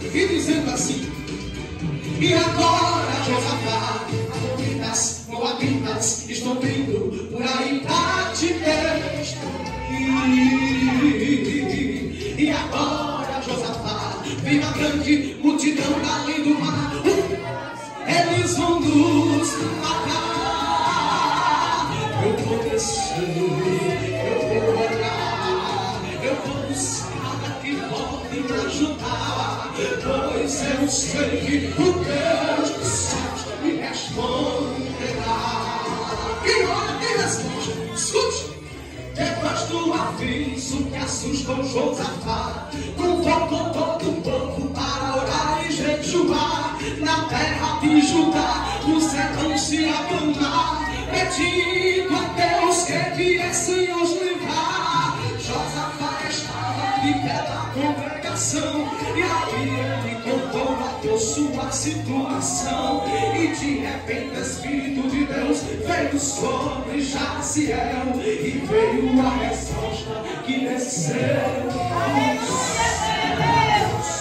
e dizendo assim: e agora, Josafá, Moabitas, Moabitas estão vindo por aí pra te destruir. E agora, Josafá, vem a grande multidão além do mar, eles vão nos matar. Eu vou descer, eu vou olhar, eu vou buscar que podem me ajudar, pois eu sei que o Deus dos céus me responderá. Quem ora tem resposta, escute. Depois do aviso que assustou Josafá, convocou todo o povo para orar e jejuar. Na terra de Judá, o sertão se acalmar, pedindo a Deus que viesse os livrar. Josafá estava de pé na congregação, e aí ele contou sua situação. E de repente o Espírito de Deus veio sobre Jaziel, e veio a resposta que desceu dos céus.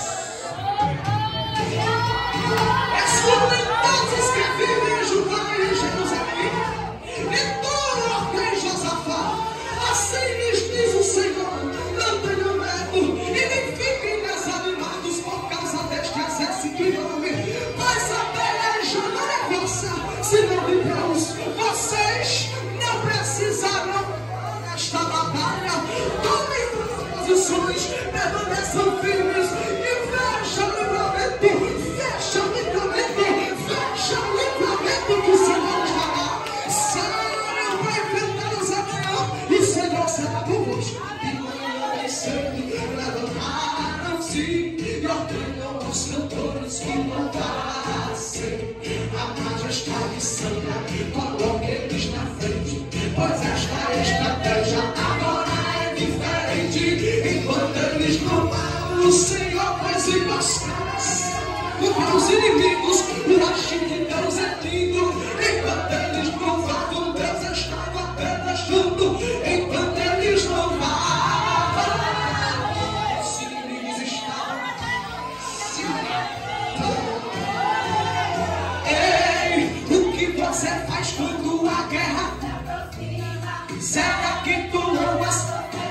Escutem todos os que vivem em Judá e em Jerusalém, e todo rei Josafá, assim lhes diz o Senhor: não tenham medo e nem fiquem desanimados por causa deste exército enorme, pois a peleja não é vossa, senão de Deus. Vocês não precisarão nesta batalha. Tomem posições, permaneçam firmes e fecha o livramento, fecha o livramento, fecha o livramento que o Senhor nos dará. Saiam para enfrentar os amanhã, e o Senhor será convosco. E manhã cedo levantaram-se e ordenou aos cantores que louvassem a majestade santa. Coloque eles na frente, pois esta estratégia agora é diferente. Enquanto eles louvaram o Senhor, faz emboscadas contra os inimigos, o agir de Deus é lindo. Enquanto eles louvavam, Deus estava apenas junto. Enquanto eles louvavam, os inimigos estavam se matando. Ei, o que você faz quando a guerra? Será que tu amas?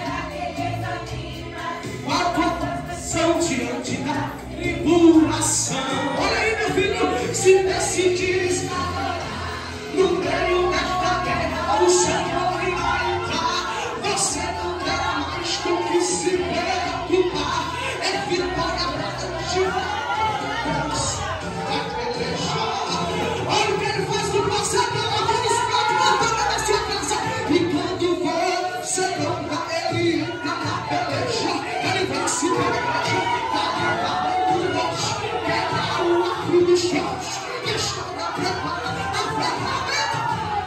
Qual confissão diante da tribulação? Olha aí, meu filho, se decidires no meio desta guerra, o Senhor irá entrar. Você não terá mais com que se preocupar. É vitória para ti. Deus vai pelejar. Olha o que ele faz com você, pela mão dos pratos, mandando na sua casa. E quando você anda, ele entra na peleja. Ele vai se pelejar, vai levar o norte, quebrar o arco dos céus. Está preparada a ferramenta.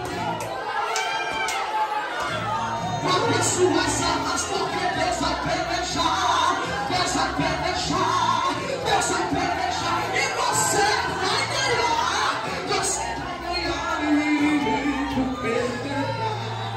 Abra suas armas, porque Deus vai pelejar. Deus vai pelejar, Deus vai pelejar, e você vai ganhar. Você vai ganhar e o inimigo perderá.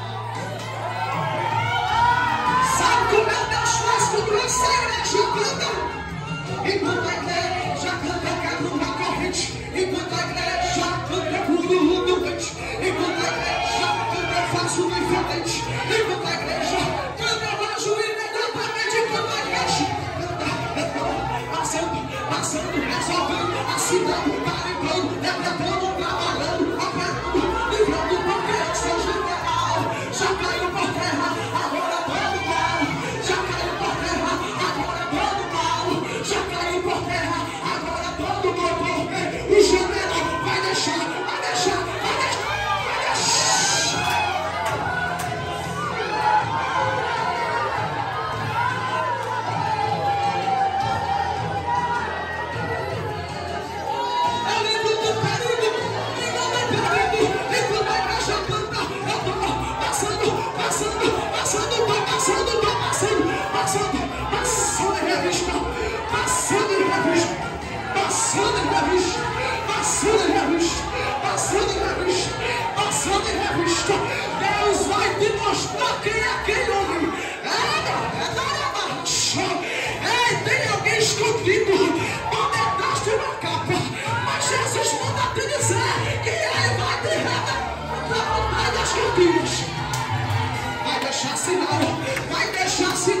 Sabe como Deus faz quando essa igreja canta? Enquanto a igreja canta, quebra uma corrente. Enquanto a igreja canta, cura o doente. Enquanto a igreja canta, faz o diferente. Enquanto a igreja canta, eu ajo imediatamente. Enquanto a igreja canta, passando, resolvendo, assinando, carimbando, decretando, trabalhando, operando, livrando, porque eu sou general. Já caiu por terra, agora todo mal. Já caiu por terra, agora todo mal. Já caiu por terra, agora todo mal. Porque o general vai deixar, vai deixar, vai deixar, vai deixar. Eu lembro do perigo, enquanto a igreja canta, eu tô passando em revista, passando em revista, passando em revista, passando em revista, passando em revista, passando em revista. Deus vai te mostrar quem é aquele homem. Ei, tem alguém escondido. que ele vai te revelar das cortinas. Vai deixar sinal, vai deixar sinal.